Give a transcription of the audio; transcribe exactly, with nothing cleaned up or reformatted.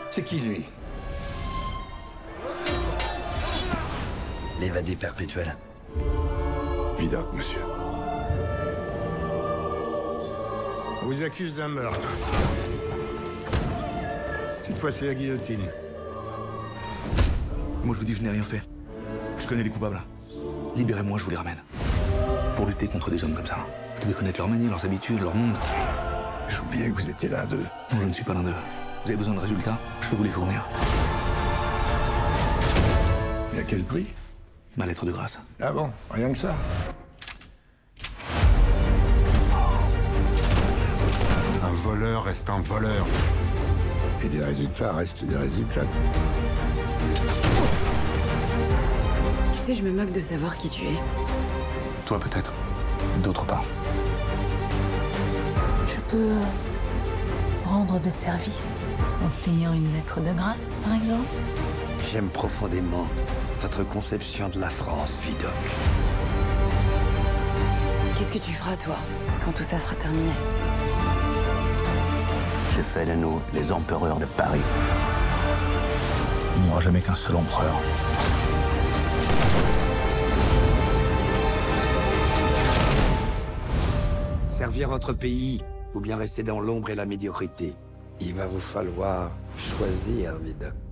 C'est qui, lui? L'évadé perpétuel. Vidocq, monsieur. On vous accuse d'un meurtre. Cette fois, c'est la guillotine. Moi, je vous dis, je n'ai rien fait. Je connais les coupables. Libérez-moi, je vous les ramène. Pour lutter contre des hommes comme ça, vous devez connaître leurs manies, leurs habitudes, leur monde. J'oubliais que vous étiez l'un d'eux. Non, je ne suis pas l'un d'eux. Vous avez besoin de résultats, je peux vous les fournir. Mais à quel prix? Ma lettre de grâce. Ah bon? Rien que ça? Un voleur reste un voleur. Et des résultats restent des résultats. Tu sais, je me moque de savoir qui tu es. Toi, peut-être. D'autres pas. Je peux euh, rendre des services, obtenir une lettre de grâce, par exemple. J'aime profondément votre conception de la France, Vidocq. Qu'est-ce que tu feras, toi, quand tout ça sera terminé? J'ai fait de nous les empereurs de Paris. Il n'y aura jamais qu'un seul empereur. Servir votre pays ou bien rester dans l'ombre et la médiocrité. Il va vous falloir choisir, Vidocq.